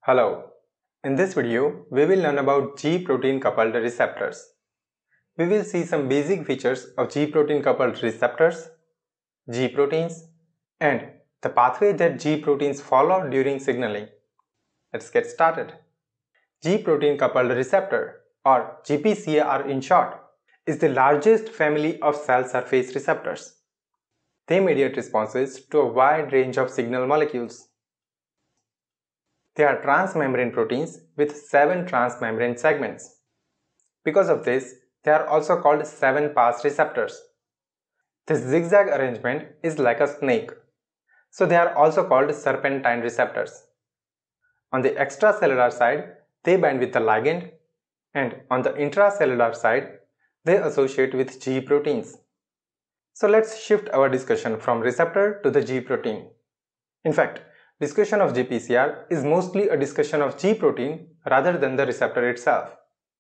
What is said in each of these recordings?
Hello. In this video, we will learn about G protein coupled receptors. We will see some basic features of G protein coupled receptors, G proteins, and the pathway that G proteins follow during signaling. Let's get started. G protein coupled receptor, or GPCR in short, is the largest family of cell surface receptors. They mediate responses to a wide range of signal molecules. They are transmembrane proteins with 7 transmembrane segments. Because of this, they are also called 7-pass receptors. This zigzag arrangement is like a snake, so they are also called serpentine receptors. On the extracellular side, they bind with the ligand, and on the intracellular side, they associate with G proteins. So let's shift our discussion from receptor to the G protein. In fact, discussion of GPCR is mostly a discussion of G protein rather than the receptor itself.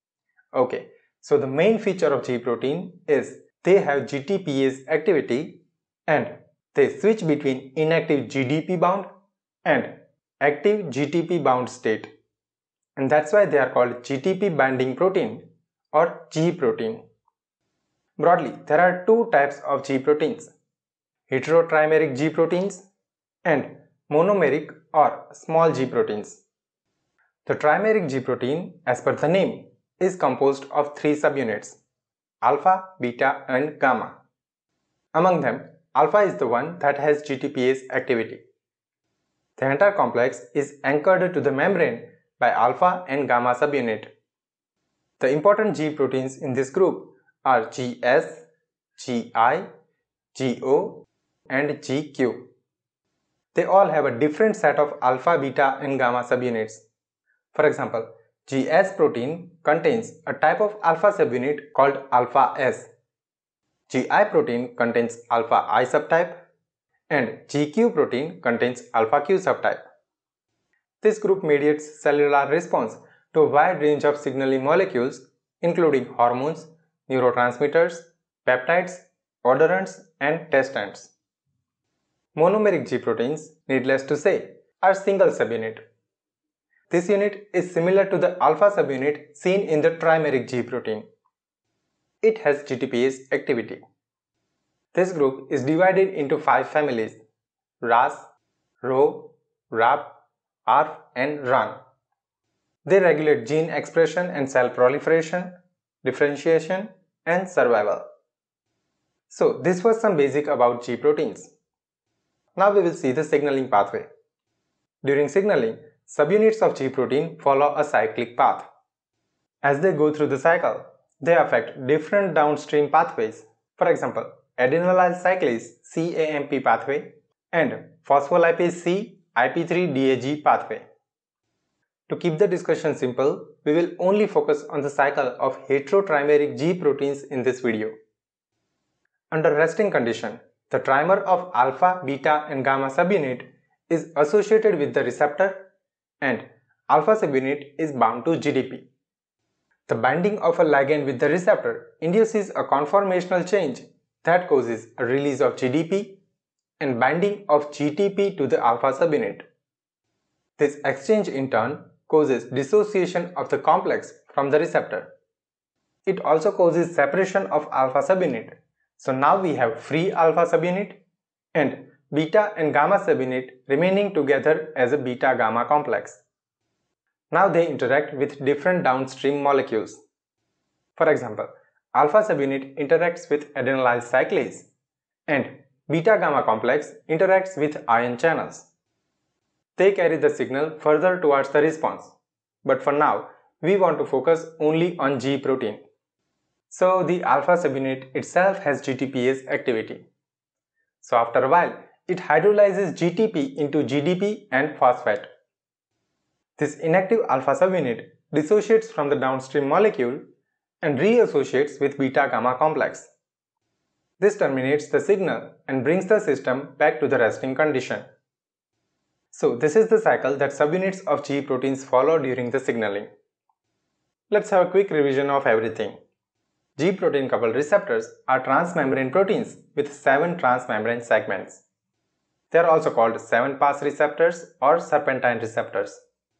Okay, so the main feature of G protein is they have GTPase activity and they switch between inactive GDP bound and active GTP bound state. And that's why they are called GTP binding protein or G protein. Broadly, there are two types of G proteins: heterotrimeric G proteins and monomeric or small g proteins. The trimeric G protein, as per the name, is composed of 3 subunits: alpha, beta and gamma. Among them, alpha is the one that has GTPase activity. The entire complex is anchored to the membrane by alpha and gamma subunit. The important G proteins in this group are GS, GI, GO and GQ. They all have a different set of alpha, beta and gamma subunits. For example, GS protein contains a type of alpha subunit called alpha S. GI protein contains alpha I subtype and GQ protein contains alpha Q subtype. This group mediates cellular response to a wide range of signaling molecules including hormones, neurotransmitters, peptides, odorants and testants. Monomeric G proteins, needless to say, are single subunit. This unit is similar to the alpha subunit seen in the trimeric G protein. It has GTPase activity. This group is divided into 5 families: RAS, Rho, RAP, ARF and RUN. They regulate gene expression and cell proliferation, differentiation and survival. So this was some basic about G proteins. Now we will see the signaling pathway. During signaling, subunits of G protein follow a cyclic path. As they go through the cycle, they affect different downstream pathways. For example, adenylyl cyclase CAMP pathway and phospholipase C IP3DAG pathway. To keep the discussion simple, we will only focus on the cycle of heterotrimeric G proteins in this video. Under resting condition, the trimer of alpha, beta and gamma subunit is associated with the receptor and alpha subunit is bound to GDP. The binding of a ligand with the receptor induces a conformational change that causes a release of GDP and binding of GTP to the alpha subunit. This exchange in turn causes dissociation of the complex from the receptor. It also causes separation of alpha subunit. So now we have free alpha subunit and beta and gamma subunit remaining together as a beta-gamma complex. Now they interact with different downstream molecules. For example, alpha subunit interacts with adenylyl cyclase and beta-gamma complex interacts with ion channels. They carry the signal further towards the response. But for now, we want to focus only on G protein. So the alpha subunit itself has GTPase activity. So after a while, it hydrolyzes GTP into GDP and phosphate. This inactive alpha subunit dissociates from the downstream molecule and reassociates with beta-gamma complex. This terminates the signal and brings the system back to the resting condition. So this is the cycle that subunits of G proteins follow during the signaling. Let's have a quick revision of everything. G protein coupled receptors are transmembrane proteins with 7 transmembrane segments. They are also called 7-pass receptors or serpentine receptors.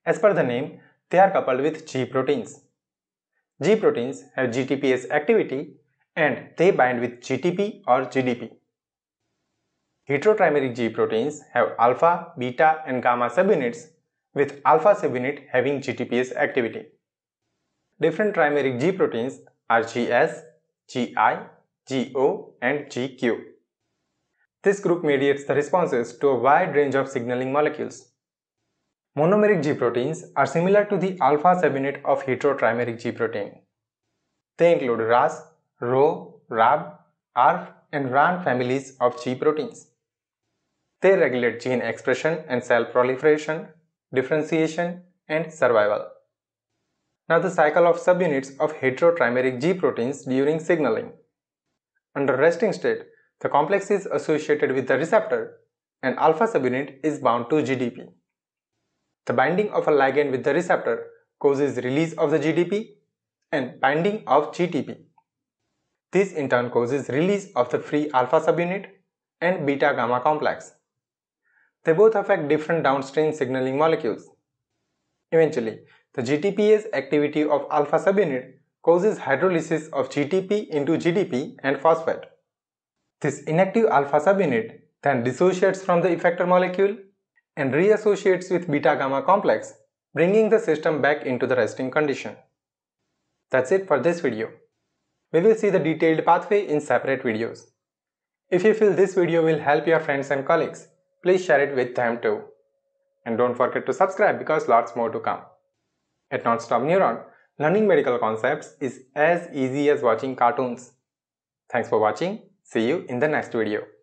As per the name, they are coupled with G proteins. G proteins have GTPase activity and they bind with GTP or GDP. Heterotrimeric G proteins have alpha, beta and gamma subunits, with alpha subunit having GTPase activity. Different trimeric G proteins are GS, GI, GO and GQ. This group mediates the responses to a wide range of signaling molecules. Monomeric G proteins are similar to the alpha subunit of heterotrimeric G protein. They include RAS, Rho, RAB, ARF and RAN families of G proteins. They regulate gene expression and cell proliferation, differentiation and survival. Now the cycle of subunits of heterotrimeric G proteins during signaling. Under resting state, the complex is associated with the receptor and alpha subunit is bound to GDP. The binding of a ligand with the receptor causes release of the GDP and binding of GTP. This in turn causes release of the free alpha subunit and beta gamma complex. They both affect different downstream signaling molecules. Eventually, the GTPase activity of alpha subunit causes hydrolysis of GTP into GDP and phosphate. This inactive alpha subunit then dissociates from the effector molecule and reassociates with beta gamma complex, bringing the system back into the resting condition. That's it for this video. We will see the detailed pathway in separate videos. If you feel this video will help your friends and colleagues, please share it with them too. And don't forget to subscribe because lots more to come. At Non-Stop Neuron, learning medical concepts is as easy as watching cartoons. Thanks for watching. See you in the next video.